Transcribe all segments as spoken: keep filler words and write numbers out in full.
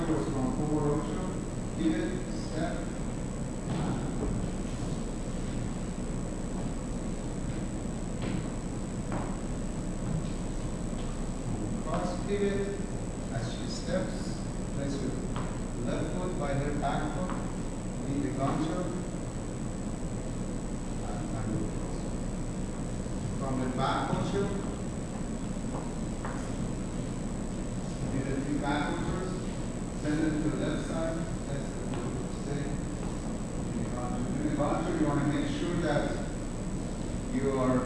degancho was from forward ocho, pivot, step, cross pivot as she steps, place her left foot by her back foot, lead the gancho, and tango cross. From the back ocho, do the three back ochos, send it to the left side, that's the foot stay. In the gancho. In the gancho, you want to make sure that you are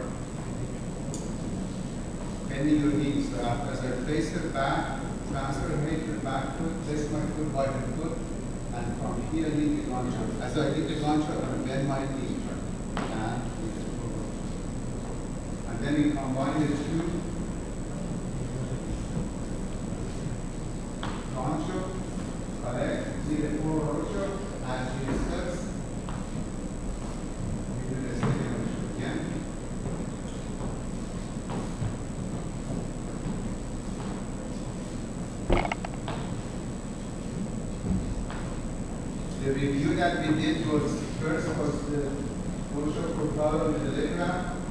bending your knees. So as I face the back, transfer weight to the back foot, place my foot by the foot, and from here lead the gancho. As I lead the gancho, I'm going to bend my knee. And lead it forward. And then you combine the two. Gancho, correct, lead it forward ocho, as she steps. We do the second ocho again. The review that we did was first was the ocho cortado with the leg wrap,